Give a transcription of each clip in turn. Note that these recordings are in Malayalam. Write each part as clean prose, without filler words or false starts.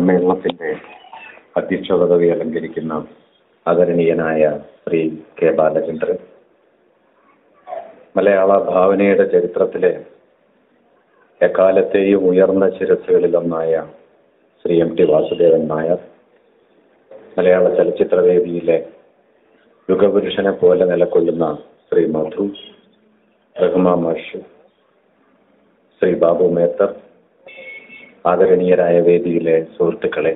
സമ്മേളനത്തിന്റെ അധ്യക്ഷ പദവി അലങ്കരിക്കുന്ന ആദരണീയനായ ശ്രീ കെ ബാലചന്ദ്രൻ, മലയാള ഭാവനയുടെ ചരിത്രത്തിലെ എക്കാലത്തെയും ഉയർന്ന ശിരസ്സുകളിലൊന്നായ ശ്രീ എം ടി വാസുദേവൻ നായർ, മലയാള ചലച്ചിത്രവേദിയിലെ യുഗപുരുഷനെ പോലെ നിലകൊള്ളുന്ന ശ്രീ മധു, റഹ്മാ മാഷ്, ശ്രീ ബാബു മേത്തർ, ആദരണീയരായ വേദിയിലെ സുഹൃത്തുക്കളെ,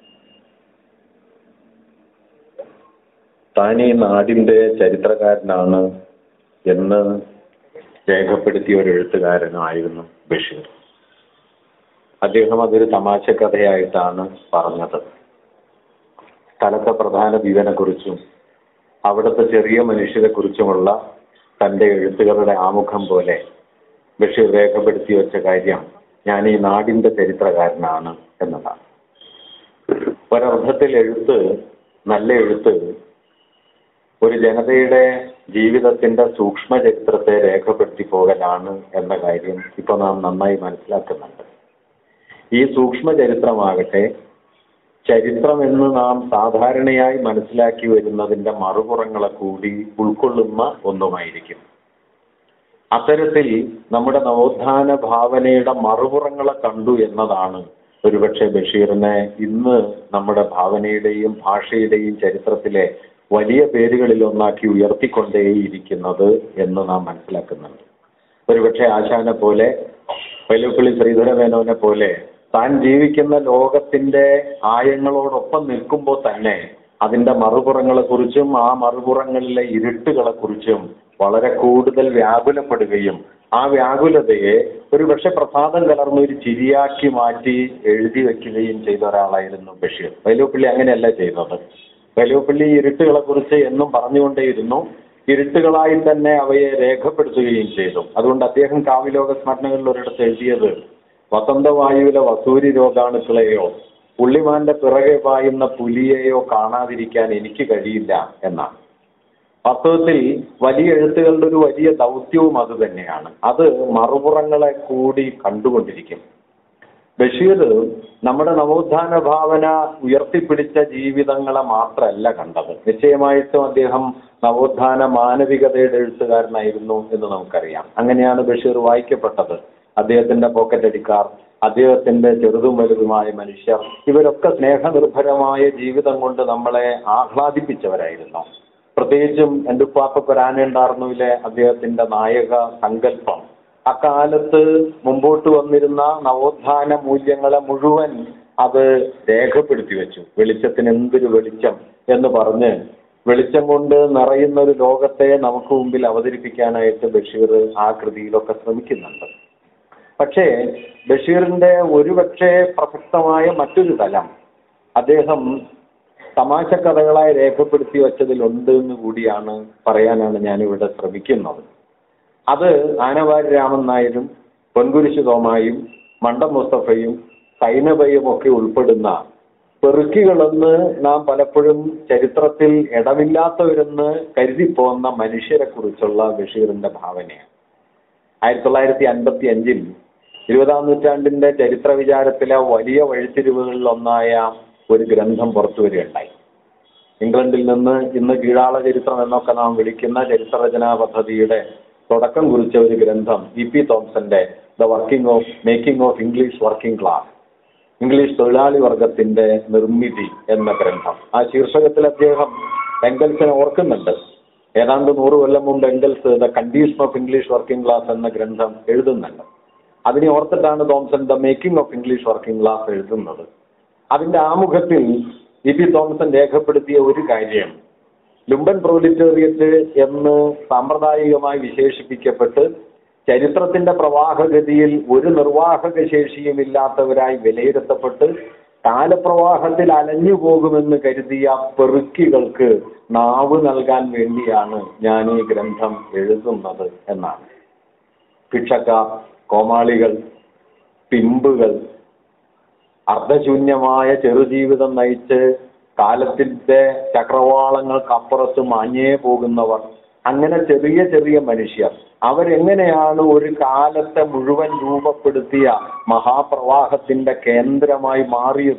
താൻ ഈ നാടിൻ്റെ ചരിത്രകാരനാണ് എന്ന് രേഖപ്പെടുത്തിയ ഒരു എഴുത്തുകാരനായിരുന്നു ബഷീർ. അദ്ദേഹം അതൊരു തമാശ കഥയായിട്ടാണ് പറഞ്ഞത്. സ്ഥലത്തെ പ്രധാന ദ്വീപിനെക്കുറിച്ചും അവിടുത്തെ ചെറിയ മനുഷ്യരെ കുറിച്ചുമുള്ള തൻ്റെ എഴുത്തുകളുടെ ആമുഖം പോലെ ബഷീർ രേഖപ്പെടുത്തി വെച്ച കാര്യം, ഞാൻ ഈ നാടിൻ്റെ ചരിത്രകാരനാണ് എന്നതാണ്. ഒരർത്ഥത്തിൽ നല്ല എഴുത്ത് ഒരു ജനതയുടെ ജീവിതത്തിന്റെ സൂക്ഷ്മ ചരിത്രത്തെ രേഖപ്പെടുത്തി പോകലാണ് എന്ന കാര്യം ഇപ്പോൾ നാം നന്നായി മനസ്സിലാക്കുന്നുണ്ട്. ഈ സൂക്ഷ്മ ചരിത്രമാകട്ടെ ചരിത്രം എന്ന് നാം സാധാരണയായി മനസ്സിലാക്കി വരുന്നതിന്റെ മറുപുറങ്ങളെ കൂടി ഉൾക്കൊള്ളുന്ന ഒന്നുമായിരിക്കും. അത്തരത്തിൽ നമ്മുടെ നവോത്ഥാന ഭാവനയുടെ മറുപുറങ്ങളെ കണ്ടു എന്നതാണ് ഒരുപക്ഷെ ബഷീറിനെ ഇന്ന് നമ്മുടെ ഭാവനയുടെയും ഭാഷയുടെയും ചരിത്രത്തിലെ വലിയ പേരുകളിലൊന്നാക്കി ഉയർത്തിക്കൊണ്ടേയിരിക്കുന്നത് എന്ന് നാം മനസ്സിലാക്കുന്നുണ്ട്. ഒരുപക്ഷെ ആശാനെ പോലെ, വൈലോപ്പിള്ളി ശ്രീധരമേനോനെ പോലെ താൻ ജീവിക്കുന്ന ലോകത്തിന്റെ ആയങ്ങളോടൊപ്പം നിൽക്കുമ്പോൾ തന്നെ അതിന്റെ മറുപുറങ്ങളെക്കുറിച്ചും ആ മറുപുറങ്ങളിലെ ഇരുട്ടുകളെക്കുറിച്ചും വളരെ കൂടുതൽ വ്യാകുലപ്പെടുകയും ആ വ്യാകുലതയെ ഒരുപക്ഷെ പ്രസാദം കലർന്ന ഒരു ചിരിയാക്കി മാറ്റി എഴുതി വെക്കുകയും ചെയ്ത ഒരാളായിരുന്നു ബഷീർ. വൈലോപ്പിള്ളി അങ്ങനെയല്ല ചെയ്തത്. വൈലോപ്പിള്ളി ഇരുട്ടുകളെക്കുറിച്ച് എന്നും പറഞ്ഞുകൊണ്ടേയിരുന്നു, ഇരുട്ടുകളായി തന്നെ അവയെ രേഖപ്പെടുത്തുകയും ചെയ്തു. അതുകൊണ്ട് അദ്ദേഹം കാവ്യലോക സ്മരണകളിൽ ഒരിടത്ത് എഴുതിയത്, വസന്തവായുവിലെ വസൂരി രോഗാണുക്കളെയോ പുള്ളിമാന്റെ പിറകെ പായുന്ന പുലിയെയോ കാണാതിരിക്കാൻ എനിക്ക് കഴിയില്ല എന്നാണ്. വാസ്തവത്തിൽ വലിയ എഴുത്തുകളുടെ ഒരു വലിയ ദൗത്യവും അത് തന്നെയാണ്. അത് മറുപുറങ്ങളെ കൂടി കണ്ടുകൊണ്ടിരിക്കും. ബഷീർ നമ്മുടെ നവോത്ഥാന ഭാവന ഉയർത്തിപ്പിടിച്ച ജീവിതങ്ങളെ മാത്രമല്ല കണ്ടത്. നിശ്ചയമായിട്ടും അദ്ദേഹം നവോത്ഥാന മാനവികതയുടെ എഴുത്തുകാരനായിരുന്നു എന്ന് നമുക്കറിയാം. അങ്ങനെയാണ് ബഷീർ വായിക്കപ്പെട്ടത്. അദ്ദേഹത്തിന്റെ പോക്കറ്റടിക്കാർ, അദ്ദേഹത്തിന്റെ ചെറുതും വലുതുമായ മനുഷ്യർ, ഇവരൊക്കെ സ്നേഹനിർഭരമായ ജീവിതം കൊണ്ട് നമ്മളെ ആഹ്ലാദിപ്പിച്ചവരായിരുന്നു. പ്രത്യേകിച്ചും എൻ്റെ ഉപ്പാപ്പരാനുണ്ടാർന്നുവിലെ അദ്ദേഹത്തിന്റെ നായക സങ്കല്പം അക്കാലത്ത് മുമ്പോട്ട് വന്നിരുന്ന നവോത്ഥാന മൂല്യങ്ങളെ മുഴുവൻ അത് രേഖപ്പെടുത്തി വെച്ചു. വെളിച്ചത്തിന് എന്തൊരു വെളിച്ചം എന്ന് പറഞ്ഞ് വെളിച്ചം കൊണ്ട് നിറയുന്ന ഒരു ലോകത്തെ നമുക്ക് മുമ്പിൽ അവതരിപ്പിക്കാനായിട്ട് ബഷീർ ആ കൃതിയിലൊക്കെ ശ്രമിക്കുന്നുണ്ട്. പക്ഷേ ബഷീറിന്റെ ഒരുപക്ഷെ പ്രസക്തമായ മറ്റൊരു തലം അദ്ദേഹം തമാശ കഥകളായി രേഖപ്പെടുത്തി വച്ചതിലുണ്ട് എന്ന് കൂടിയാണ് പറയാനാണ് ഞാനിവിടെ ശ്രമിക്കുന്നത്. അത് ആനവാരി രാമൻ നായരും പൊൻകുരിശ് തോമായും മണ്ടം മുസ്തഫയും സൈനബയും ഒക്കെ ഉൾപ്പെടുന്ന പെറുക്കികളെന്ന് നാം പലപ്പോഴും ചരിത്രത്തിൽ ഇടമില്ലാത്തവരെന്ന് കരുതിപ്പോന്ന മനുഷ്യരെ കുറിച്ചുള്ള ബഷീറിന്റെ ഭാവനയാണ്. 1955 20ാം നൂറ്റാണ്ടിന്റെ ചരിത്ര വിചാരത്തിലെ വലിയ വഴിത്തിരിവുകളിലൊന്നായ ഒരു ഗ്രന്ഥം പുറത്തു വരികയുണ്ടായി. ഇംഗ്ലണ്ടിൽ നിന്ന് ഇന്ന് കീഴാള ചരിത്രം എന്നൊക്കെ നാം വിളിക്കുന്ന ചരിത്രരചനാ പദ്ധതിയുടെ തുടക്കം കുറിച്ച ഒരു ഗ്രന്ഥം EP തോംസന്റെ making of English working class, English തൊഴിലാളി വർഗത്തിന്റെ നിർമ്മിതി എന്ന ഗ്രന്ഥം. ആ ശീർഷകത്തിൽ അദ്ദേഹം എംഗൽസിനെ ഓർക്കുന്നുണ്ട്. ഏതാണ്ട് 100 കൊല്ലം മുമ്പ് Engels the condition of English working class എന്ന ഗ്രന്ഥം എഴുതുന്നുണ്ട്. അതിനെ ഓർത്തിട്ടാണ് Thompson the making of English working class എഴുതുന്നത്. അതിന്റെ ആമുഖത്തിൽ EP തോംസൺ രേഖപ്പെടുത്തിയ ഒരു കാര്യം, ലുംബൻ പ്രോലിറ്റേറിയറ്റ് എന്ന് സാമ്പ്രദായികമായി വിശേഷിപ്പിക്കപ്പെട്ട് ചരിത്രത്തിന്റെ പ്രവാഹഗതിയിൽ ഒരു നിർവാഹക ശേഷിയുമില്ലാത്തവരായി വിലയിരുത്തപ്പെട്ട് കാലപ്രവാഹത്തിൽ അലഞ്ഞു പോകുമെന്ന് കരുതിയ പെറുക്കികൾക്ക് നാവ് നൽകാൻ വേണ്ടിയാണ് ഞാൻ ഈ ഗ്രന്ഥം എഴുതുന്നത് എന്നാണ്. ഭിക്ഷക്കാർ, കോമാളികൾ, പിമ്പുകൾ, അർദ്ധശൂന്യമായ ചെറുജീവിതം നയിച്ച് കാലത്തിന്റെ ചക്രവാളങ്ങൾക്കപ്പുറത്ത് മാഞ്ഞേ പോകുന്നവർ, അങ്ങനെ ചെറിയ ചെറിയ മനുഷ്യർ, അവരെങ്ങനെയാണ് ഒരു കാലത്തെ മുഴുവൻ രൂപപ്പെടുത്തിയ മഹാപ്രവാഹത്തിന്റെ കേന്ദ്രമായി മാറിയത്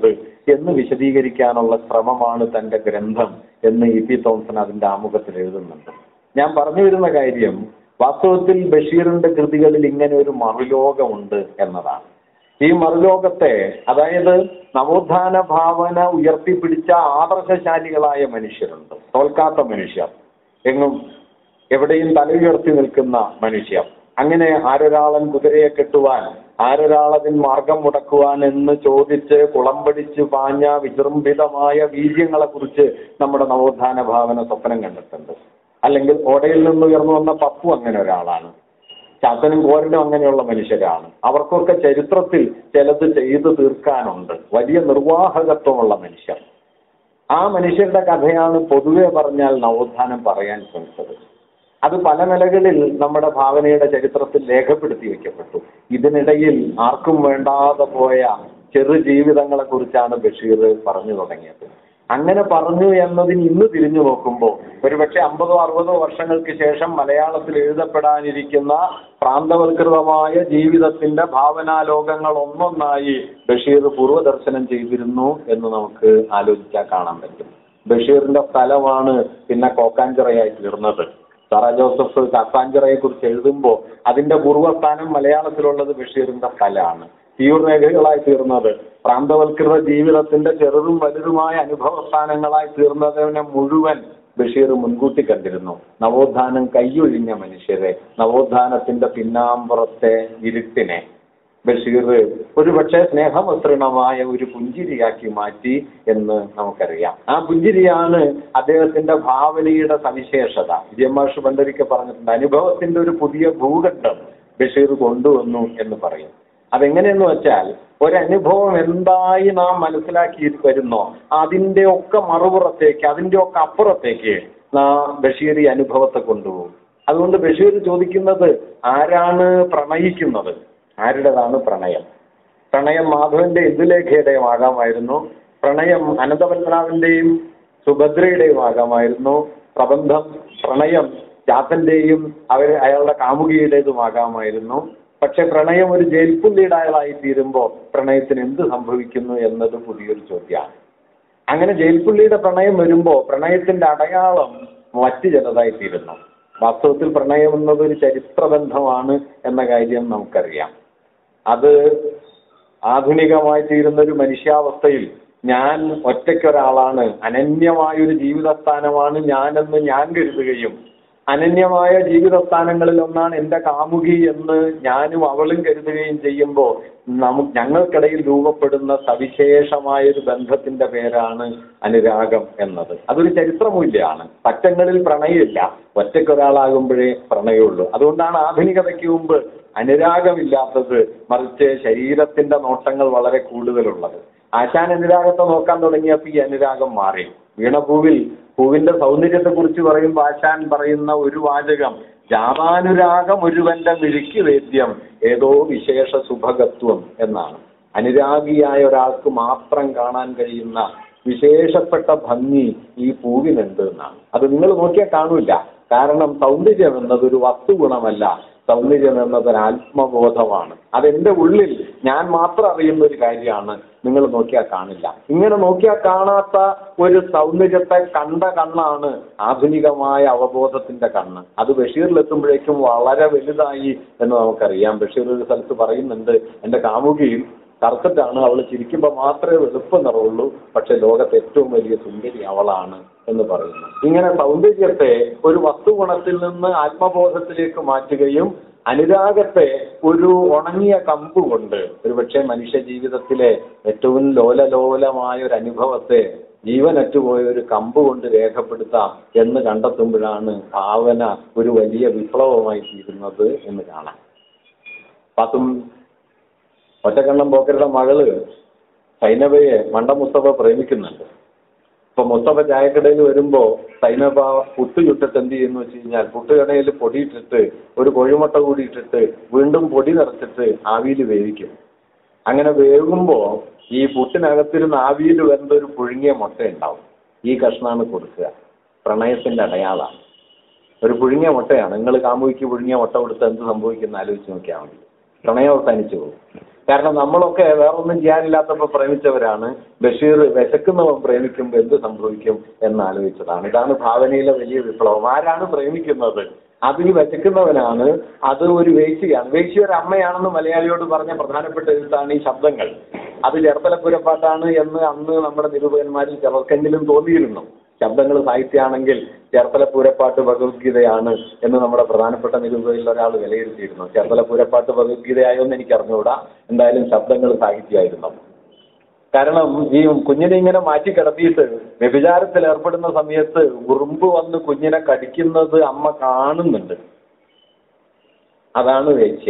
എന്ന് വിശദീകരിക്കാനുള്ള ശ്രമമാണ് തന്റെ ഗ്രന്ഥം എന്ന് ഇ.പി. തോംസൺ അതിന്റെ ആമുഖത്തിൽ എഴുതുന്നുണ്ട്. ഞാൻ പറഞ്ഞു വരുന്ന കാര്യം വാസ്തവത്തിൽ ബഷീറിന്റെ കൃതികളിൽ ഇങ്ങനെ ഒരു മറുലോകമുണ്ട് എന്നതാണ്. ഈ മറുലോകത്തെ, അതായത് നവോത്ഥാന ഭാവന ഉയർത്തിപ്പിടിച്ച ആദർശശാലികളായ മനുഷ്യരുണ്ട്, തോൽക്കാത്ത മനുഷ്യർ, എങ്ങും എവിടെയും തലയുയർത്തി നിൽക്കുന്ന മനുഷ്യർ. അങ്ങനെ ആരൊരാളൻ കുതിരയെ കെട്ടുവാൻ, ആരൊരാളതിൻ മാർഗം മുടക്കുവാൻ എന്ന് ചോദിച്ച് കുളമ്പടിച്ച് പാഞ്ഞ വിജൃംഭിതമായ വീര്യങ്ങളെ കുറിച്ച് നമ്മുടെ നവോത്ഥാന ഭാവന സ്വപ്നം കണ്ടിട്ടുണ്ട്. അല്ലെങ്കിൽ ഓടയിൽ നിന്ന് ഉയർന്നു വന്ന പപ്പു അങ്ങനെ ഒരാളാണ്. ചാത്തനും കോരനും അങ്ങനെയുള്ള മനുഷ്യരാണ്. അവർക്കൊക്കെ ചരിത്രത്തിൽ ചിലത് ചെയ്തു തീർക്കാനുണ്ട്. വലിയ നിർവാഹകത്വമുള്ള മനുഷ്യർ. ആ മനുഷ്യരുടെ കഥയാണ് പൊതുവെ പറഞ്ഞാൽ നവോത്ഥാനം പറയാൻ ശ്രമിച്ചത്. അത് പല നിലകളിൽ നമ്മുടെ ഭാവനയുടെ ചരിത്രത്തിൽ രേഖപ്പെടുത്തി വെക്കപ്പെട്ടു. ഇതിനിടയിൽ ആർക്കും വേണ്ടാതെ പോയ ചെറു ജീവിതങ്ങളെ കുറിച്ചാണ് ബഷീർ പറഞ്ഞു തുടങ്ങിയത്. അങ്ങനെ പറഞ്ഞു എന്നതിന് ഇന്ന് തിരിഞ്ഞു നോക്കുമ്പോൾ ഒരുപക്ഷെ 50-60 വർഷങ്ങൾക്ക് ശേഷം മലയാളത്തിൽ എഴുതപ്പെടാനിരിക്കുന്ന പ്രാന്തവൽകൃതമായ ജീവിതത്തിന്റെ ഭാവനാലോകങ്ങൾ ഒന്നൊന്നായി ബഷീർ പൂർവ്വദർശനം ചെയ്തിരുന്നു എന്ന് നമുക്ക് ആലോചിച്ചാൽ കാണാൻ പറ്റും. ബഷീറിന്റെ സ്ഥലമാണ് പിന്നെ കോക്കാഞ്ചിറയായി തീർന്നത്. സാറ ജോസഫ് കാക്കാഞ്ചിറയെ കുറിച്ച് എഴുതുമ്പോൾ അതിന്റെ പൂർവ്വസ്ഥാനം മലയാളത്തിലുള്ളത് ബഷീറിന്റെ സ്ഥലമാണ്. തീവ്രരേഖകളായി തീർന്നത്, പ്രാന്തവൽകൃത ജീവിതത്തിന്റെ ചെറുതും വലുതുമായ അനുഭവസ്ഥാനങ്ങളായി തീർന്നതിനെ മുഴുവൻ ബഷീർ മുൻകൂട്ടി കണ്ടിരുന്നു. നവോത്ഥാനം കൈയൊഴിഞ്ഞ മനുഷ്യരെ, നവോത്ഥാനത്തിന്റെ പിന്നാമ്പുറത്തെ ഇരുട്ടിനെ ബഷീർ ഒരുപക്ഷെ സ്നേഹമസൃണമായ ഒരു പുഞ്ചിരിയാക്കി മാറ്റി എന്ന് നമുക്കറിയാം. ആ പുഞ്ചിരിയാണ് അദ്ദേഹത്തിന്റെ ഭാവനയുടെ സവിശേഷത. വിജയമാഷ് പണ്ടൊരിക്കൽ പറഞ്ഞിട്ടുണ്ട്, അനുഭവത്തിന്റെ ഒരു പുതിയ ഭൂഖണ്ഡം ബഷീർ കൊണ്ടുവന്നു എന്ന് പറയും. അതെങ്ങനെയെന്ന് വെച്ചാൽ ഒരനുഭവം എന്തായി നാം മനസ്സിലാക്കി വരുന്നോ അതിന്റെ ഒക്കെ മറുപുറത്തേക്ക്, അതിന്റെ ഒക്കെ അപ്പുറത്തേക്ക് ബഷീർ ഈ അനുഭവത്തെ കൊണ്ടുപോകും. അതുകൊണ്ട് ബഷീർ ചോദിക്കുന്നത്, ആരാണ് പ്രണയിക്കുന്നത്? ആരുടേതാണ് പ്രണയം? പ്രണയം മാധവന്റെ ഇന്ദുലേഖയുടെയും ആകാമായിരുന്നു. പ്രണയം അനന്തപത്മനാഭന്റെയും സുഭദ്രയുടെയും ആകാമായിരുന്നു. പ്രണയം ചാത്തന്റെയും അയാളുടെ കാമുകിയുടേതും ആകാമായിരുന്നു. പക്ഷെ പ്രണയം ഒരു ജയിൽപ്പുള്ളിയുടേതായി തീരുമ്പോൾ പ്രണയത്തിന് എന്ത് സംഭവിക്കുന്നു എന്നത് പുതിയൊരു ചോദ്യമാണ്. അങ്ങനെ ജയിൽപ്പുള്ളിയുടെ പ്രണയം വരുമ്പോൾ പ്രണയത്തിന്റെ അടയാളം മറ്റു ചിലതായി തീരുന്നു. വാസ്തവത്തിൽ പ്രണയം എന്നത് ഒരു ചരിത്രബന്ധമാണ് എന്ന കാര്യം നമുക്കറിയാം. അത് ആധുനികമായി തീരുന്ന ഒരു മനുഷ്യാവസ്ഥയിൽ ഞാൻ ഒറ്റയ്ക്കൊരാളാണ്, അനന്യമായൊരു ജീവിതസ്ഥാനമാണ് ഞാനെന്ന് ഞാൻ കരുതുകയും അനന്യമായ ജീവിതസ്ഥാനങ്ങളിൽ ഒന്നാണ് എൻ്റെ കാമുകി എന്ന് ഞാനും അവളും കരുതുകയും ചെയ്യുമ്പോൾ ഞങ്ങൾക്കിടയിൽ രൂപപ്പെടുന്ന സവിശേഷമായൊരു ബന്ധത്തിന്റെ പേരാണ് അനുരാഗം എന്നത്. അതൊരു ചരിത്രമൂല്യമാണ്. പറ്റങ്ങളിൽ പ്രണയമില്ല, ഒറ്റയ്ക്കൊരാളാകുമ്പോഴേ പ്രണയമുള്ളൂ. അതുകൊണ്ടാണ് ആധുനികതയ്ക്ക് മുമ്പ് അനുരാഗമില്ലാത്തത്, മറിച്ച് ശരീരത്തിന്റെ നോട്ടങ്ങൾ വളരെ കൂടുതലുള്ളത്. ആശാൻ അനുരാഗത്തെ നോക്കാൻ തുടങ്ങിയപ്പോൾ ഈ അനുരാഗം മാറി. പൂവിന്റെ സൗന്ദര്യത്തെ കുറിച്ച് പറയുമ്പോൾ ആശാൻ പറയുന്ന ഒരു വാചകം, ജാതാനുരാഗം ഒരുവന്റെ മിഴിക്ക് വേദ്യം ഏതോ വിശേഷ സുഭഗത്വം എന്നാണ്. അനുരാഗിയായ ഒരാൾക്ക് മാത്രം കാണാൻ കഴിയുന്ന വിശേഷപ്പെട്ട ഭംഗി ഈ പൂവിനുണ്ട് എന്നാണ്. അത് നിങ്ങൾ നോക്കിയാൽ കാണൂല. കാരണം സൗന്ദര്യം എന്നതൊരു വസ്തുഗുണമല്ല, സൗന്ദര്യം എന്നതൊരു ആത്മബോധമാണ്. അതെന്റെ ഉള്ളിൽ ഞാൻ മാത്രം അറിയുന്ന ഒരു കാര്യമാണ്. നിങ്ങൾ നോക്കിയാൽ കാണില്ല. ഇങ്ങനെ നോക്കിയാൽ കാണാത്ത ഒരു സൗന്ദര്യത്തെ കണ്ട കണ്ണാണ് ആധുനികമായ അവബോധത്തിന്റെ കണ്ണ്. അത് ബഷീറിലെത്തുമ്പോഴേക്കും വളരെ വലുതായി എന്ന് നമുക്കറിയാം. ബഷീർ ഒരു സ്ഥലത്ത് പറയുന്നുണ്ട്, എൻ്റെ കാമുകിയിൽ കറുത്തിട്ടാണ്, അവൾ ചിരിക്കുമ്പോൾ മാത്രമേ വെളുപ്പ് നിറവുള്ളൂ, പക്ഷെ ലോകത്ത് ഏറ്റവും വലിയ സുന്ദരി അവളാണ് എന്ന് പറയുന്നു. ഇങ്ങനെ സൗന്ദര്യത്തെ ഒരു വസ്തുഗുണത്തിൽ നിന്ന് ആത്മബോധത്തിലേക്ക് മാറ്റുകയും അനുരാഗത്തെ ഒരു ഉണങ്ങിയ കമ്പ് കൊണ്ട് ഒരുപക്ഷെ മനുഷ്യ ജീവിതത്തിലെ ഏറ്റവും ലോലലോലമായ ഒരു അനുഭവത്തെ ജീവനറ്റുപോയ ഒരു കമ്പ് കൊണ്ട് രേഖപ്പെടുത്താം എന്ന് കണ്ടെത്തുമ്പോഴാണ് ഭാവന ഒരു വലിയ വിപ്ലവമായി തീരുന്നത് എന്ന് കാണാം. ഒറ്റക്കണ്ണം പോക്കരുടെ മകള് സൈനബയെ മണ്ട മുസ്തഫ പ്രേമിക്കുന്നുണ്ട്. ഇപ്പൊ മുസ്തഫ ചായക്കടയിൽ വരുമ്പോ സൈനബ പുട്ട് ചുട്ടിട്ട് എന്ത് ചെയ്യുന്നു വെച്ച് കഴിഞ്ഞാൽ, പുട്ടുകടയിൽ പൊടിയിട്ടിട്ട് ഒരു കോഴിമുട്ട കൂടി ഇട്ടിട്ട് വീണ്ടും പൊടി നിറച്ചിട്ട് ആവിയിൽ വേവിക്കും. അങ്ങനെ വേകുമ്പോ ഈ പുട്ടിനകത്തിരുന്ന് ആവിയിൽ വരുന്ന ഒരു പുഴുങ്ങിയ മുട്ട ഉണ്ടാവും. ഈ കഷ്ണാണ് കൊടുക്കുക. പ്രണയത്തിന്റെ അടയാളാണ്. ഒരു പുഴുങ്ങിയ മുട്ടയാണ്. നിങ്ങൾ കാമുകിക്ക് പുഴുങ്ങിയ മുട്ട കൊടുത്ത് എന്ത് സംഭവിക്കുന്ന ആലോചിച്ച് നോക്കിയാൽ മതി. പ്രണയം അവസാനിച്ചു പോകും. കാരണം നമ്മളൊക്കെ വേറൊന്നും ചെയ്യാനില്ലാത്തപ്പോൾ പ്രേമിച്ചവരാണ്. ബഷീർ വിശക്കുന്നവൻ പ്രേമിക്കുമ്പോൾ എന്ത് സംഭവിക്കും എന്നാലോചിച്ചതാണ്. ഇതാണ് ഭാവനയിലെ വലിയ വിപ്ലവം. ആരാണ് പ്രേമിക്കുന്നത്? അത് ഈ വിശക്കുന്നവനാണ്. അത് ഒരു വേശ്യയാണ്. വേശ്യ ഒരു അമ്മയാണെന്ന് മലയാളിയോട് പറഞ്ഞ പ്രധാനപ്പെട്ട എഴുത്താണ് ഈ ശബ്ദങ്ങൾ. അത് ചേർത്തലപ്പൂരപ്പാട്ടാണ് എന്ന് അന്ന് നമ്മുടെ നിരൂപകന്മാരിൽ ചിലർക്കെങ്കിലും തോന്നിയിരുന്നു. ശബ്ദങ്ങൾ സാഹിത്യമാണെങ്കിൽ ചേർത്തലപ്പൂരപ്പാട്ട് ഭഗവത്ഗീതയാണ് എന്ന് നമ്മുടെ പ്രധാനപ്പെട്ട നിരൂപകരിൽ ഒരാൾ വിലയിരുത്തിയിരുന്നു. ചേർത്തലപ്പൂരപ്പാട്ട് ഭഗവത്ഗീതയായോ എന്ന് എനിക്ക് അറിഞ്ഞുകൂടാ. എന്തായാലും ശബ്ദങ്ങൾ സാഹിത്യമായിരുന്നു. കാരണം ഈ കുഞ്ഞിനെ ഇങ്ങനെ മാറ്റി കിടത്തിയിട്ട് വ്യഭിചാരത്തിൽ ഏർപ്പെടുന്ന സമയത്ത് ഉറുമ്പ് വന്ന് കുഞ്ഞിനെ കടിക്കുന്നത് അമ്മ കാണുന്നുണ്ട്. അതാണ് വേശ്യ.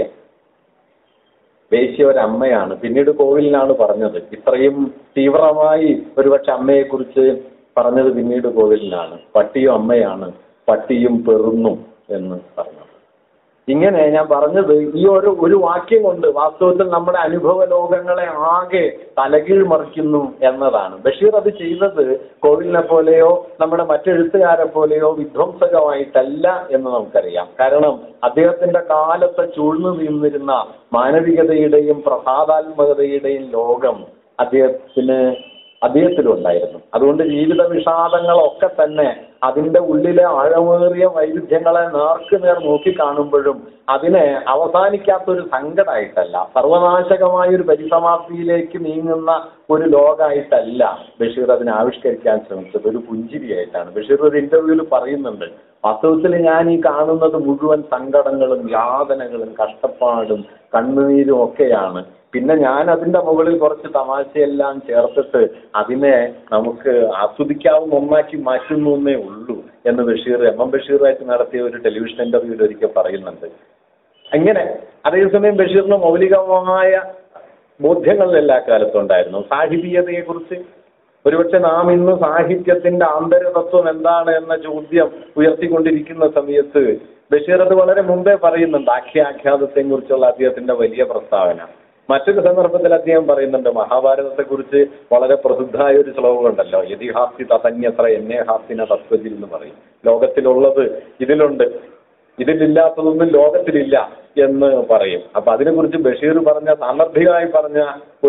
വേശ്യ ഒരമ്മയാണ്. പിന്നീട് കോവിലിനാണ് പറഞ്ഞത്. ഇത്രയും തീവ്രമായി ഒരുപക്ഷെ അമ്മയെക്കുറിച്ച് പറഞ്ഞത് പിന്നീട് കോവിലിനാണ്. പട്ടിയും അമ്മയാണ്, പട്ടിയും പെറുന്നു എന്ന് പറഞ്ഞത്. ഇങ്ങനെ ഞാൻ പറഞ്ഞത് ഈ ഒരു വാക്യം കൊണ്ട് വാസ്തവത്തിൽ നമ്മുടെ അനുഭവ ലോകങ്ങളെ ആകെ തലകീഴ് മറിക്കുന്നു എന്നതാണ്. ബഷീർ അത് ചെയ്തത് കോവിലിനെ പോലെയോ നമ്മുടെ മറ്റെഴുത്തുകാരെ പോലെയോ വിധ്വംസകമായിട്ടല്ല എന്ന് നമുക്കറിയാം. കാരണം അദ്ദേഹത്തിന്റെ കാലത്ത് ചൂഴ്ന്നു നിന്നിരുന്ന മാനവികതയുടെയും പ്രസാദാത്മകതയുടെയും ലോകം അദ്ദേഹത്തിലുണ്ടായിരുന്നു. അതുകൊണ്ട് ജീവിത വിഷാദങ്ങളൊക്കെ തന്നെ അതിന്റെ ഉള്ളിലെ ആഴമേറിയ വൈരുദ്ധ്യങ്ങളെ നേർക്കുനേർ നോക്കിക്കാണുമ്പോഴും അതിനെ അവസാനിക്കാത്തൊരു സങ്കടമായിട്ടല്ല, സർവനാശകമായ ഒരു പരിസമാപ്തിയിലേക്ക് നീങ്ങുന്ന ഒരു ലോകമായിട്ടല്ല ബഷീർ അതിനെ ആവിഷ്കരിക്കാൻ ശ്രമിച്ചത്. ഒരു പുഞ്ചിരിയായിട്ടാണ്. ബഷീർ ഒരു ഇന്റർവ്യൂവിൽ പറയുന്നുണ്ട്, വാസ്തവത്തിൽ ഞാൻ ഈ കാണുന്നത് മുഴുവൻ സങ്കടങ്ങളും യാതനകളും കഷ്ടപ്പാടും കണ്ണുനീരും ഒക്കെയാണ്. പിന്നെ ഞാൻ അതിന്റെ മുകളിൽ കുറച്ച് തമാശയെല്ലാം ചേർത്തിട്ട് അതിനെ നമുക്ക് ആസ്വദിക്കാവുന്ന ഒന്നാക്കി മാറ്റുന്നു എന്നേ ഉള്ളൂ എന്ന് ബഷീർ എം ബഷീറായിട്ട് നടത്തിയ ഒരു ടെലിവിഷൻ ഇന്റർവ്യൂവിൽ ഒരിക്കൽ പറയുന്നുണ്ട്. അങ്ങനെ അതേസമയം ബഷീറിന് മൗലികമായ ബോധ്യങ്ങൾ എല്ലാ കാലത്തും ഉണ്ടായിരുന്നു. സാഹിതീയതയെക്കുറിച്ച് ഒരുപക്ഷെ നാം ഇന്ന് സാഹിത്യത്തിന്റെ ആന്തരതത്വം എന്താണ് എന്ന ചോദ്യം ഉയർത്തിക്കൊണ്ടിരിക്കുന്ന സമയത്ത് ബഷീർ അത് വളരെ മുമ്പേ പറയുന്നുണ്ട്. ആഖ്യാതത്തെ കുറിച്ചുള്ള അദ്ദേഹത്തിന്റെ വലിയ പ്രസ്താവന. മറ്റൊരു സന്ദർഭത്തിൽ അദ്ദേഹം പറയുന്നുണ്ട്, മഹാഭാരതത്തെക്കുറിച്ച് വളരെ പ്രസിദ്ധമായ ഒരു ശ്ലോകമുണ്ടല്ലോ, യതിഹാസ്തി തസന്യത്ര എന്നെ ഹാസ്തിന തത്വത്തിൽ എന്ന് പറയും. ലോകത്തിലുള്ളത് ഇതിലുണ്ട്, ഇതിലില്ലാത്തതൊന്നും ലോകത്തിലില്ല എന്ന് പറയും. അപ്പൊ അതിനെക്കുറിച്ച് ബഷീർ പറഞ്ഞ സാന്ദർഭികമായി പറഞ്ഞ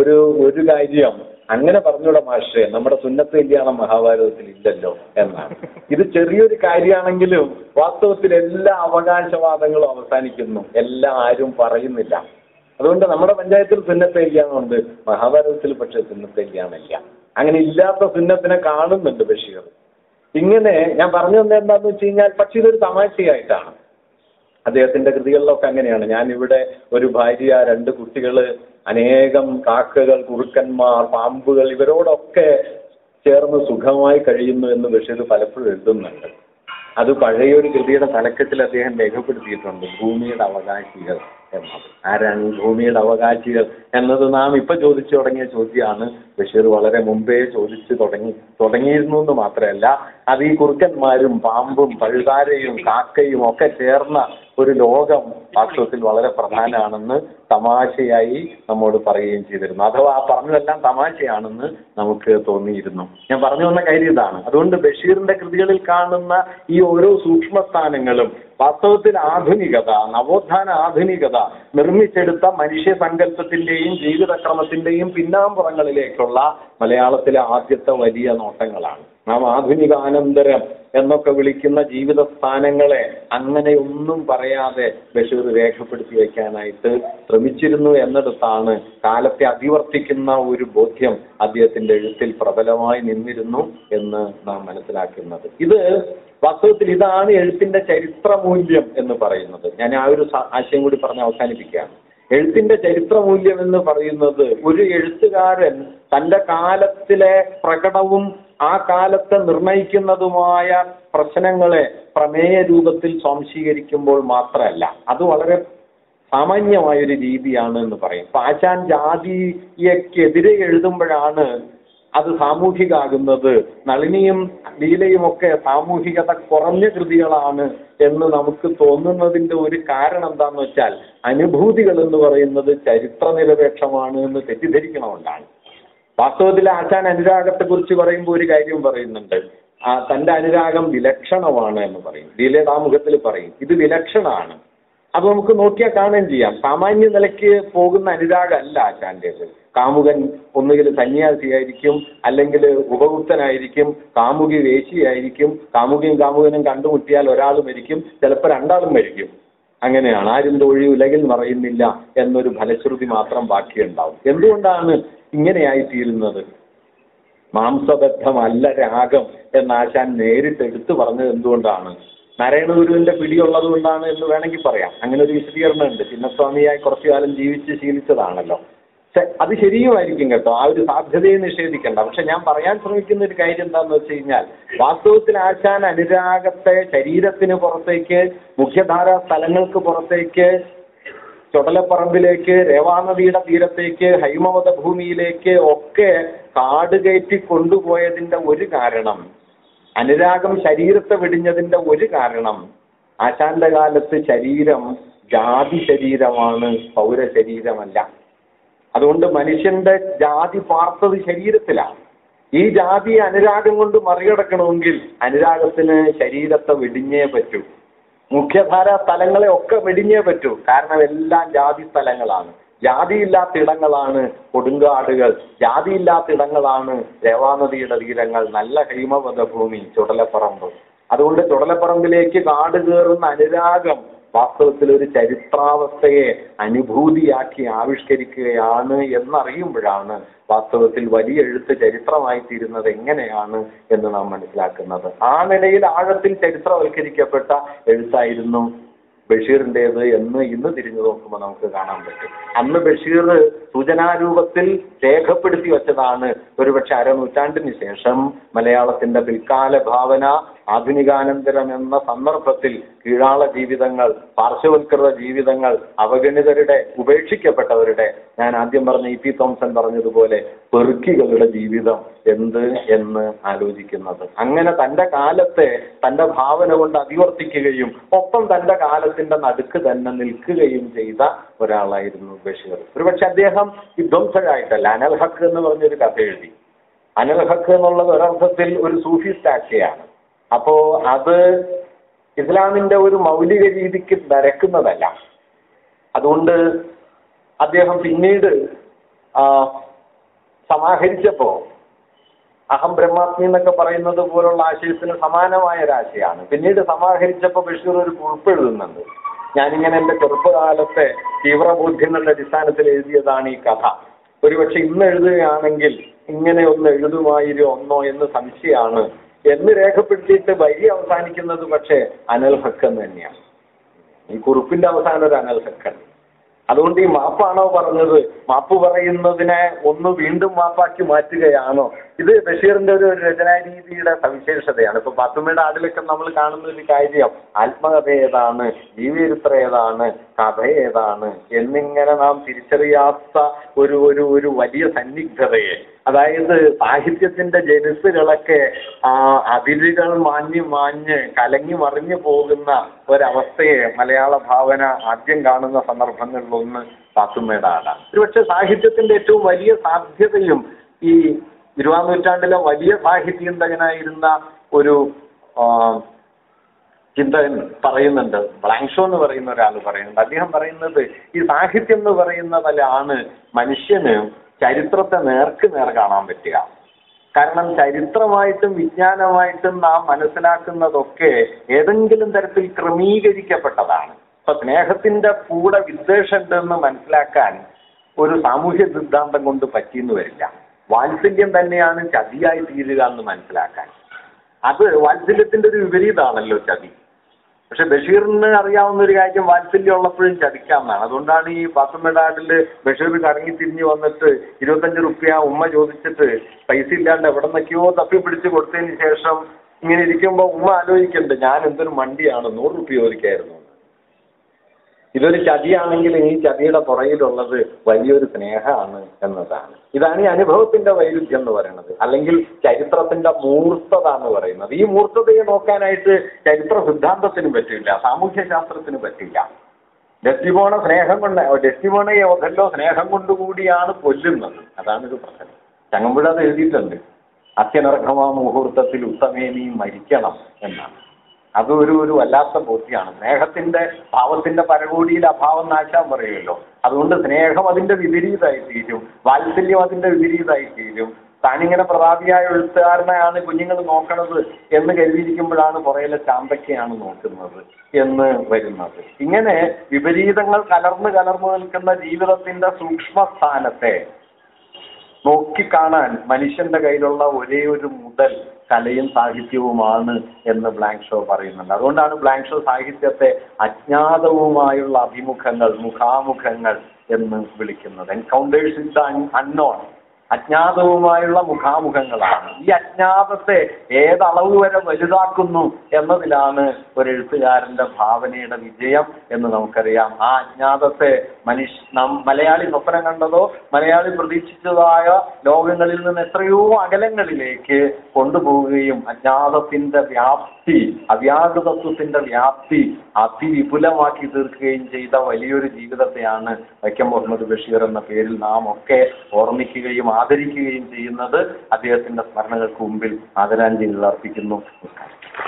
ഒരു കാര്യം, അങ്ങനെ പറഞ്ഞൂടെ മാഷേ, നമ്മുടെ സുന്നത്ത് കല്യാണം മഹാഭാരതത്തിൽ ഇല്ലല്ലോ എന്നാണ്. ഇത് ചെറിയൊരു കാര്യമാണെങ്കിലും വാസ്തവത്തിൽ എല്ലാ അവകാശവാദങ്ങളും അവസാനിക്കുന്നു. ആരും പറയുന്നില്ല. അതുകൊണ്ട് നമ്മുടെ പഞ്ചായത്തിൽ സുന്നത്ത് കല്യാണമുണ്ട്, മഹാഭാരതത്തിൽ പക്ഷേ സുന്നത്ത് കല്യാണമില്ല. അങ്ങനെ ഇല്ലാത്ത സുന്നത്തിനെ കാണുന്നുണ്ട് ബഷീർ. ഇങ്ങനെ ഞാൻ പറഞ്ഞു തന്നെ എന്താണെന്ന് വെച്ച് കഴിഞ്ഞാൽ, പക്ഷെ ഇതൊരു തമാശയായിട്ടാണ്. അദ്ദേഹത്തിന്റെ കൃതികളിലൊക്കെ അങ്ങനെയാണ്. ഞാനിവിടെ ഒരു ഭാര്യ, 2 കുട്ടികള്, അനേകം കാക്കകൾ, കുറുക്കന്മാർ, പാമ്പുകൾ, ഇവരോടൊക്കെ ചേർന്ന് സുഖമായി കഴിയുന്നു എന്ന് ബഷീർ പലപ്പോഴും എഴുതുന്നുണ്ട്. അത് പഴയൊരു കൃതിയുടെ തലക്കെട്ടിൽ അദ്ദേഹം രേഖപ്പെടുത്തിയിട്ടുണ്ട്, ഭൂമിയുടെ അവകാശികൾ എന്നത്. ആരാണ് ഈ ഭൂമിയുടെ അവകാശികൾ എന്നത് നാം ഇപ്പൊ ചോദിച്ചു തുടങ്ങിയ ചോദ്യമാണ്. ബഷീർ വളരെ മുമ്പേ ചോദിച്ചു തുടങ്ങിയിരുന്നു എന്ന് മാത്രമല്ല, അത് ഈ കുറുക്കന്മാരും പാമ്പും പഴുതാരയും കാക്കയും ഒക്കെ ചേർന്ന ഒരു ലോകം വാസ്തവത്തിൽ വളരെ പ്രധാനമാണെന്ന് തമാശയായി നമ്മോട് പറയുകയും ചെയ്തിരുന്നു. അഥവാ ആ പറഞ്ഞതെല്ലാം തമാശയാണെന്ന് നമുക്ക് തോന്നിയിരുന്നു. ഞാൻ പറഞ്ഞു വന്ന കാര്യം ഇതാണ്. അതുകൊണ്ട് ബഷീറിന്റെ കൃതികളിൽ കാണുന്ന ഈ ഓരോ സൂക്ഷ്മസ്ഥാനങ്ങളും വാസ്തവത്തിൽ ആധുനികത, നവോത്ഥാന ആധുനികത നിർമ്മിച്ചെടുത്ത മനുഷ്യ സങ്കല്പത്തിന്റെയും ജീവിതക്രമത്തിന്റെയും പിന്നാമ്പുറങ്ങളിലേക്കുള്ള മലയാളത്തിലെ ആദ്യത്തെ വലിയ നോട്ടങ്ങളാണ്. നാം ആധുനികാനന്തരം എന്നൊക്കെ വിളിക്കുന്ന ജീവിത സ്ഥാനങ്ങളെ അങ്ങനെയൊന്നും പറയാതെ ബഷീർ രേഖപ്പെടുത്തി വയ്ക്കാനായിട്ട് ശ്രമിച്ചിരുന്നു എന്നിടത്താണ് കാലത്തെ അതിവർത്തിക്കുന്ന ഒരു ബോധ്യം അദ്ദേഹത്തിന്റെ എഴുത്തിൽ പ്രബലമായി നിന്നിരുന്നു എന്ന് നാം മനസ്സിലാക്കുന്നത്. ഇത് വാസ്തവത്തിൽ ഇതാണ് എഴുത്തിന്റെ ചരിത്രമൂല്യം എന്ന് പറയുന്നത്. ഞാൻ ആ ഒരു ആശയം കൂടി പറഞ്ഞ് അവസാനിപ്പിക്കുകയാണ്. എഴുത്തിന്റെ ചരിത്രമൂല്യം എന്ന് പറയുന്നത് ഒരു എഴുത്തുകാരൻ തന്റെ കാലത്തിലെ പ്രകടവും ആ കാലത്തെ നിർണയിക്കുന്നതുമായ പ്രശ്നങ്ങളെ പ്രമേയ രൂപത്തിൽ സ്വാംശീകരിക്കുമ്പോൾ മാത്രമല്ല, അത് വളരെ സാമാന്യമായൊരു രീതിയാണ് എന്ന് പറയും. ആശാൻ ജാതിയെക്കെതിരെ എഴുതുമ്പോഴാണ് അത് സാമൂഹികമാകുന്നത്. നളിനിയും ലീലയും ഒക്കെ സാമൂഹികത കുറഞ്ഞ കൃതികളാണ് എന്ന് നമുക്ക് തോന്നുന്നതിന്റെ ഒരു കാരണം എന്താന്ന് വെച്ചാൽ, അനുഭൂതികൾ എന്ന് പറയുന്നത് ചരിത്ര നിരപേക്ഷമാണ് എന്ന് തെറ്റിദ്ധരിക്കണമുണ്ടാണ്. വാസ്തവത്തിൽ ആശാൻ അനുരാഗത്തെ കുറിച്ച് പറയുമ്പോൾ ഒരു കാര്യം പറയുന്നുണ്ട്, തന്റെ അനുരാഗം വിലക്ഷണമാണ് എന്ന് പറയും. ലീലയുടെ ആമുഖത്തിൽ പറയും ഇത് വിലക്ഷണമാണ്. അത് നമുക്ക് നോക്കിയാൽ കാണുകയും ചെയ്യാം. സാമാന്യ നിലയ്ക്ക് പോകുന്ന അനുരാഗമല്ല ആശാന്റേത്. കാമുകൻ ഒന്നുകിൽ സന്യാസിയായിരിക്കും, അല്ലെങ്കിൽ ഉപഗുപ്തനായിരിക്കും, കാമുകി വേശിയായിരിക്കും. കാമുകിയും കാമുകനും കണ്ടുമുട്ടിയാൽ ഒരാൾ മരിക്കും, ചിലപ്പോൾ രണ്ടാളും മരിക്കും. അങ്ങനെയാണ്. ആരും തൊഴി ഉലകിൽ മറയുന്നില്ല എന്നൊരു ഫലശ്രുതി മാത്രം ബാക്കിയുണ്ടാവും. എന്തുകൊണ്ടാണ് ഇങ്ങനെയായിത്തീരുന്നത്? മാംസബദ്ധമല്ല രാഗം എന്ന് ആശാൻ നേരിട്ട് എടുത്തു പറഞ്ഞത് എന്തുകൊണ്ടാണ്? നാരായണ ഗുരുവിന്റെ പിടിയുള്ളത് കൊണ്ടാണ് എന്ന് വേണമെങ്കിൽ പറയാം. അങ്ങനെ ഒരു വിശദീകരണം ഉണ്ട്. ചിന്നസ്വാമിയായി കുറച്ചു കാലം ജീവിച്ച് ശീലിച്ചതാണല്ലോ. അത് ശരിയുമായിരിക്കും കേട്ടോ, ആ ഒരു സാധ്യതയെ നിഷേധിക്കണ്ട. പക്ഷെ ഞാൻ പറയാൻ ശ്രമിക്കുന്ന ഒരു കാര്യം എന്താണെന്ന് വെച്ച് കഴിഞ്ഞാൽ, വാസ്തവത്തിൽ ആശാൻ അനുരാഗത്തെ ശരീരത്തിന് പുറത്തേക്ക്, മുഖ്യധാരാ സ്ഥലങ്ങൾക്ക് പുറത്തേക്ക്, ചുടലപ്പറമ്പിലേക്ക്, രേവാനദിയുടെ തീരത്തേക്ക്, ഹൈമവത ഭൂമിയിലേക്ക് ഒക്കെ കാട് കയറ്റി കൊണ്ടുപോയതിന്റെ ഒരു കാരണം, അനുരാഗം ശരീരത്തെ വെടിഞ്ഞതിന്റെ ഒരു കാരണം, ആശാന്റെ കാലത്ത് ശരീരം ജാതി ശരീരമാണ്, പൗരശരീരമല്ല. അതുകൊണ്ട് മനുഷ്യന്റെ ജാതി പാർത്തത് ശരീരത്തിലാണ്. ഈ ജാതിയെ അനുരാഗം കൊണ്ട് മറികടക്കണമെങ്കിൽ അനുരാഗത്തിന് ശരീരത്തെ വെടിഞ്ഞേ പറ്റൂ. മുഖ്യധാരാ സ്ഥലങ്ങളെ ഒക്കെ വെടിഞ്ഞേ പറ്റൂ. കാരണം എല്ലാം ജാതി സ്ഥലങ്ങളാണ്. ജാതിയില്ലാത്ത ഇടങ്ങളാണ് കൊടുങ്കാടുകൾ, ജാതിയില്ലാത്ത ഇടങ്ങളാണ് രേവാനദിയുടെ തീരങ്ങൾ, നല്ല ഹൈമവത ഭൂമി, ചുടലപ്പറമ്പ്. അതുകൊണ്ട് ചുടലപ്പറമ്പിലേക്ക് കാട് കയറുന്ന അനുരാഗം വാസ്തവത്തിൽ ഒരു ചരിത്രാവസ്ഥയെ അനുഭൂതിയാക്കി ആവിഷ്കരിക്കുകയാണ് എന്നറിയുമ്പോഴാണ് വാസ്തവത്തിൽ വലിയ എഴുത്ത് ചരിത്രമായി തീരുന്നത് എങ്ങനെയാണ് എന്ന് നാം മനസ്സിലാക്കുന്നത്. ആ നിലയിൽ ആഴത്തിൽ ചരിത്രവൽക്കരിക്കപ്പെട്ട എഴുത്തായിരുന്നു ബഷീറിൻ്റെത് എന്ന് ഇന്ന് തിരിഞ്ഞു നോക്കുമ്പോൾ നമുക്ക് കാണാൻ പറ്റും. അന്ന് ബഷീർ സൂചനാരൂപത്തിൽ രേഖപ്പെടുത്തി വച്ചതാണ് ഒരുപക്ഷെ അരനൂറ്റാണ്ടിന് ശേഷം മലയാളത്തിന്റെ പിൽക്കാല ഭാവന ആധുനികാനന്തരം എന്ന സന്ദർഭത്തിൽ കീഴാള ജീവിതങ്ങൾ, പാർശ്വവൽകൃത ജീവിതങ്ങൾ, അവഗണിതരുടെ, ഉപേക്ഷിക്കപ്പെട്ടവരുടെ, ഞാൻ ആദ്യം പറഞ്ഞ E.P. തോംസൺ പറഞ്ഞതുപോലെ പെറുക്കികളുടെ ജീവിതം എന്ത് എന്ന് ആലോചിക്കുന്നത്. അങ്ങനെ തന്റെ കാലത്തെ തന്റെ ഭാവന കൊണ്ട് അതിവർത്തിക്കുകയും ഒപ്പം തന്റെ കാലത്തിന്റെ നടുക്ക് തന്നെ നിൽക്കുകയും ചെയ്ത ഒരാളായിരുന്നു ബഷീർ. ഒരുപക്ഷെ അദ്ദേഹം വിധ്വംസകരായിട്ടല്ല, അനൽ ഹക്ക് എന്ന് പറഞ്ഞൊരു കഥ എഴുതി. അനൽ ഹക്ക് എന്നുള്ളത് ഒരർത്ഥത്തിൽ ഒരു സൂഫി സ്റ്റാക്സിയാണ്. അപ്പോ അത് ഇസ്ലാമിന്റെ ഒരു മൗലിക രീതിക്ക് നിരക്കുന്നതല്ല. അതുകൊണ്ട് അദ്ദേഹം പിന്നീട് സമാഹരിച്ചപ്പോ അഹം ബ്രഹ്മാസ്മി എന്നൊക്കെ പറയുന്നത് പോലുള്ള ആശയത്തിന് സമാനമായ ഒരാശയാണ്. പിന്നീട് സമാഹരിച്ചപ്പോൾ ബഷീർ ഒരു കുറിപ്പ് എഴുതുന്നുണ്ട്. ഞാനിങ്ങനെ എൻ്റെ ചെറുപ്പകാലത്തെ തീവ്രബോധ്യങ്ങളുടെ അടിസ്ഥാനത്തിൽ എഴുതിയതാണ് ഈ കഥ. ഒരുപക്ഷെ ഇന്ന് എഴുതുകയാണെങ്കിൽ ഇങ്ങനെ ഒന്ന് എഴുതുമായിരുന്നോ എന്ന് സംശയമാണ് എന്ന് രേഖപ്പെടുത്തിയിട്ട് വരി അവസാനിക്കുന്നത് പക്ഷേ അനൽ ഹക്ക് എന്ന് തന്നെയാണ്. ഈ കുറിപ്പിന്റെ അവസാനം ഒരു അനൽ ഹക്കാണ്. അതുകൊണ്ട് ഈ മാപ്പാണോ പറഞ്ഞത്, മാപ്പ് പറയുന്നതിനെ ഒന്ന് വീണ്ടും മാപ്പാക്കി മാറ്റുകയാണോ? ഇത് ബഷീറിന്റെ ഒരു രചനാരീതിയുടെ സവിശേഷതയാണ്. ഇപ്പൊ പാത്തുമ്മയുടെ ആടിലൊക്കെ നമ്മൾ കാണുന്ന ഒരു കാര്യം ആത്മകഥ ഏതാണ്, ജീവചരിത്രം ഏതാണ്, കഥ ഏതാണ് എന്നിങ്ങനെ നാം തിരിച്ചറിയാത്ത ഒരു ഒരു ഒരു വലിയ സന്നിഗ്ധതയെ, അതായത് സാഹിത്യത്തിന്റെ ജനുസുകളൊക്കെ അതിരുകൾ മാഞ്ഞ് കലങ്ങി മറിഞ്ഞു പോകുന്ന ഒരവസ്ഥയെ മലയാള ഭാവന ആദ്യം കാണുന്ന സന്ദർഭങ്ങളിലൊന്ന് പാത്തുമ്മയുടെ ആടാണ്. ഒരുപക്ഷെ സാഹിത്യത്തിന്റെ ഏറ്റവും വലിയ സാധ്യതയും ഈ 20-ാം നൂറ്റാണ്ടിലെ വലിയ സാഹിത്യചിന്തകനായിരുന്ന ഒരു ചിന്തകൻ പറയുന്നുണ്ട്, ബ്ലാങ്ഷോ എന്ന് പറയുന്ന ഒരാൾ പറയുന്നുണ്ട്. അദ്ദേഹം പറയുന്നത് ഈ സാഹിത്യം എന്ന് പറയുന്നതിലാണ് മനുഷ്യന് ചരിത്രത്തെ നേർക്ക് നേർ കാണാൻ പറ്റുക. കാരണം ചരിത്രമായിട്ടും വിജ്ഞാനമായിട്ടും നാം മനസ്സിലാക്കുന്നതൊക്കെ ഏതെങ്കിലും തരത്തിൽ ക്രമീകരിക്കപ്പെട്ടതാണ്. ഇപ്പൊ സ്നേഹത്തിന്റെ കൂടെ വിദ്വേഷം ഉണ്ടെന്ന് മനസ്സിലാക്കാൻ ഒരു സാമൂഹ്യ സിദ്ധാന്തം കൊണ്ട് പറ്റിയെന്ന് വരില്ല. വാത്സല്യം തന്നെയാണ് ചതിയായി തീരുക എന്ന് മനസ്സിലാക്കാൻ. അത് വാത്സല്യത്തിന്റെ ഒരു വിപരീതമാണല്ലോ ചതി. പക്ഷെ ബഷീറിന് അറിയാവുന്ന ഒരു കാര്യം വാത്സല്യം ഉള്ളപ്പോഴും ചതിക്കാമെന്നാണ്. അതുകൊണ്ടാണ് ഈ പാത്തുമ്മയുടെ ആടിൽ ബഷീർ കറങ്ങി തിരിഞ്ഞു വന്നിട്ട് 25 റുപ്യ ഉമ്മ ചോദിച്ചിട്ട് പൈസ ഇല്ലാണ്ട് എവിടെ നിന്നൊക്കെയോ തപ്പിപ്പിടിച്ച് കൊടുത്തതിന് ശേഷം ഇങ്ങനെ ഇരിക്കുമ്പോൾ ഉമ്മ ആലോചിക്കുന്നുണ്ട്, ഞാൻ എന്തൊരു മണ്ടിയാണ് 100 റുപ്യ ചോദിക്കായിരുന്നു. ഇതൊരു ചതിയാണെങ്കിൽ ഈ ചതിയുടെ പുറകിലുള്ളത് വലിയൊരു സ്നേഹമാണ് എന്നതാണ്. ഇതാണ് ഈ അനുഭവത്തിന്റെ വൈരുദ്ധ്യം എന്ന് പറയുന്നത്, അല്ലെങ്കിൽ ചരിത്രത്തിന്റെ മൂർത്തത എന്ന് പറയുന്നത്. ഈ മൂർത്തതയെ നോക്കാനായിട്ട് ചരിത്ര സിദ്ധാന്തത്തിനും പറ്റില്ല, സാമൂഹ്യ ശാസ്ത്രത്തിന് പറ്റില്ല. ഡെസ്റ്റിമോണയെ ഒഥല്ലോ സ്നേഹം കൊണ്ടുകൂടിയാണ് കൊല്ലുന്നത്. അതാണ് ഒരു പ്രശ്നം. ചങ്ങമ്പുഴ അത് എഴുതിയിട്ടുണ്ട്, അത്യനർഘമാ മുഹൂർത്തത്തിൽ ഉത്തമേ നീ മരിക്കണം എന്നാണ്. അത് ഒരു വല്ലാത്ത ബോധ്യമാണ്. സ്നേഹത്തിന്റെ ഭാവത്തിന്റെ പരകോടിയിൽ അഭാവം നാശാൻ പറയുമല്ലോ. അതുകൊണ്ട് സ്നേഹം അതിന്റെ വിപരീതമായി തീരും, വാത്സല്യം അതിന്റെ വിപരീതമായി തീരും. താനിങ്ങനെ പ്രതാപിയായ എഴുത്തുകാരനെയാണ് കുഞ്ഞുങ്ങൾ നോക്കണത് എന്ന് കരുതിയിരിക്കുമ്പോഴാണ് പുറയിലെ ചാമ്പയ്ക്കയാണ് നോക്കുന്നത് എന്ന് വരുന്നത്. ഇങ്ങനെ വിപരീതങ്ങൾ കലർന്ന് നിൽക്കുന്ന ജീവിതത്തിന്റെ സൂക്ഷ്മസ്ഥാനത്തെ നോക്കിക്കാണാൻ മനുഷ്യന്റെ കയ്യിലുള്ള ഒരേ ഒരു മുതൽ കലയും സാഹിത്യവുമാണ് എന്ന് ബ്ലാങ്ക് ഷോ പറയുന്നുണ്ട്. അതുകൊണ്ടാണ് ബ്ലാങ്ക് ഷോ സാഹിത്യത്തെ അജ്ഞാതവുമായുള്ള അഭിമുഖങ്ങൾ, മുഖാമുഖങ്ങൾ എന്ന് വിളിക്കുന്നത്. എൻകൗണ്ടേഴ്സ് വിത്ത് ദ അൺനോൺ, അജ്ഞാതവുമായുള്ള മുഖാമുഖങ്ങളാണ്. ഈ അജ്ഞാതത്തെ ഏതളവ് വരെ വലുതാക്കുന്നു എന്നതിലാണ് ഒരു എഴുത്തുകാരന്റെ ഭാവനയുടെ വിജയം എന്ന് നമുക്കറിയാം. ആ അജ്ഞാതത്തെ മലയാളി സ്വപ്നം കണ്ടതോ മലയാളി പ്രതീക്ഷിച്ചതായ ലോകങ്ങളിൽ നിന്ന് എത്രയോ അകലങ്ങളിലേക്ക് കൊണ്ടുപോവുകയും അജ്ഞാതത്തിന്റെ വ്യാപ്തി, അവ്യാകൃതത്വത്തിന്റെ വ്യാപ്തി അതിവിപുലമാക്കി തീർക്കുകയും ചെയ്ത വലിയൊരു ജീവിതത്തെയാണ് വൈക്കം മുഹമ്മദ് ബഷീർ എന്ന പേരിൽ നാം ഒക്കെ ഓർമ്മിക്കുകയും ആദരിക്കുകയും ചെയ്യുന്നത്. അദ്ദേഹത്തിന്റെ സ്മരണകൾക്ക് മുമ്പിൽ ആദരാഞ്ജലികൾ അർപ്പിക്കുന്നു. നമസ്കാരം.